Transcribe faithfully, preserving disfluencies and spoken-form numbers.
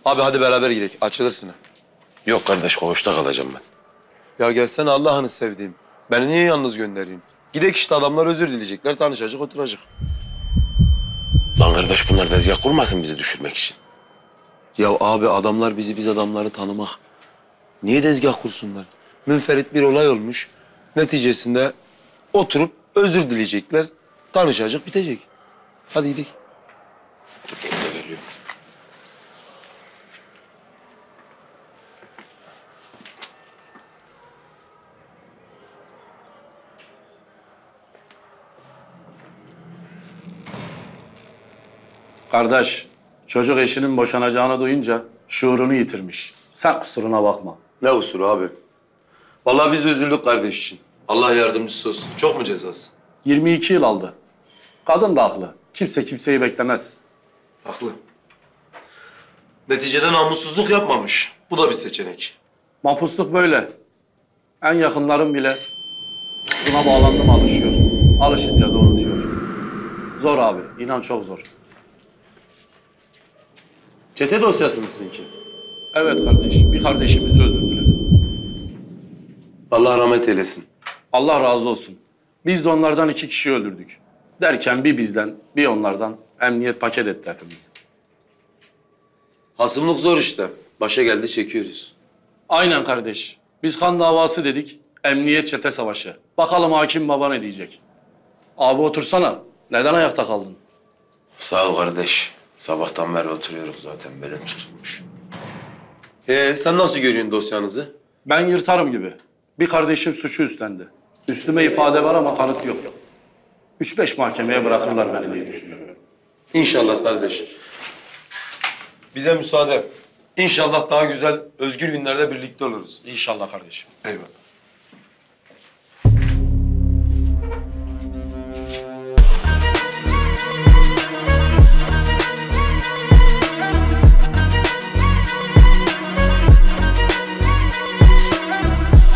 Abi hadi beraber gidelim. Açılırsın ha. Yok kardeş, koğuşta kalacağım ben. Ya gelsene Allah'ını sevdiğim. Beni niye yalnız göndereyim? Gidek işte, adamlar özür dileyecekler, tanışacak, oturacak. Lan kardeş, bunlar tezgah kurmasın bizi düşürmek için. Ya abi adamlar bizi, biz adamları tanımak. Niye tezgah kursunlar? Münferit bir olay olmuş. Neticesinde oturup özür dileyecekler, tanışacak, bitecek. Hadi gidelim. Kardeş, çocuk eşinin boşanacağını duyunca şuurunu yitirmiş. Sen kusuruna bakma. Ne usuru abi? Vallahi biz de üzüldük kardeş için. Allah yardımcısı olsun. Çok mu cezası? yirmi iki yıl aldı. Kadın da haklı. Kimse kimseyi beklemez. Haklı. Neticede namussuzluk yapmamış. Bu da bir seçenek. Mahpusluk böyle. En yakınların bile buna bağlandı mı alışıyor. Alışınca da unutuyor. Zor abi, inan çok zor. Çete dosyası mısın ki? Evet kardeş, bir kardeşimizi öldürdüler. Allah rahmet eylesin. Allah razı olsun. Biz de onlardan iki kişi öldürdük. Derken bir bizden, bir onlardan emniyet paket etti hepimiz. Hasımlık zor işte. Başa geldi çekiyoruz. Aynen kardeş. Biz kan davası dedik, emniyet çete savaşı. Bakalım hakim baba ne diyecek? Abi otursana. Neden ayakta kaldın? Sağ ol kardeş. Sabahtan beri oturuyoruz zaten, belim tutulmuş. Ee, sen nasıl görüyorsun dosyanızı? Ben yırtarım gibi. Bir kardeşim suçu üstlendi. Üstüme ifade var ama kanıt yok. Üç beş mahkemeye bırakırlar beni diye düşünüyorum. İnşallah kardeş. Bize müsaade. İnşallah daha güzel, özgür günlerde birlikte oluruz. İnşallah kardeşim. Eyvallah.